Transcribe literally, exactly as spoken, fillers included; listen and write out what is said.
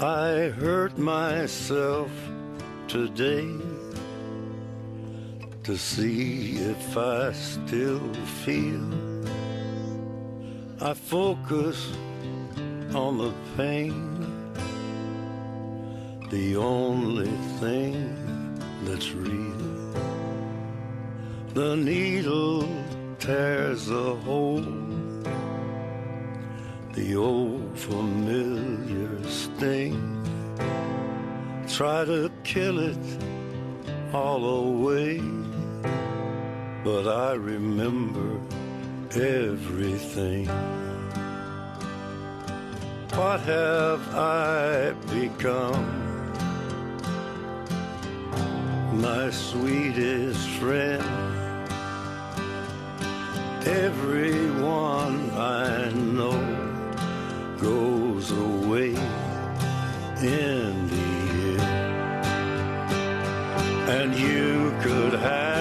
I hurt myself today to see if I still feel. I focus on the pain, the only thing that's real. The needle tears a hole, the old familiar sting. Try to kill it all away, but I remember everything. What have I become? My sweetest friend. Everyone I know goes away in the end, and you could have